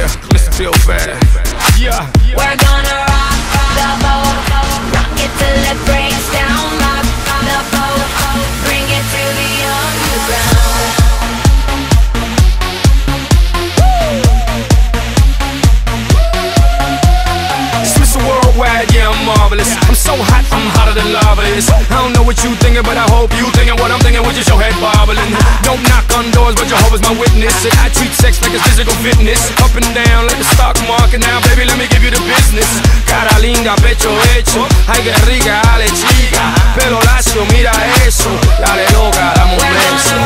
Mr. Feel Bad. Yeah. We're gonna rock the boat, rock it till it breaks down. Rock the boat, bring it to the underground. It's Mr. Worldwide, yeah, I'm marvelous. I'm so hot, I'm hotter than lava is. I don't know what you thinking, but I hope you thinking what I'm thinking with just your head bobbling. Don't knock on doors, but Jehovah's my witness. And I treat sex like it's physical fitness. Up and down like the stock market. Now, baby, let me give you the business. Cara linda, pecho hecho. Ay, que rica, dale chica. Pelo lacio, mira eso. Dale loca, dame un beso.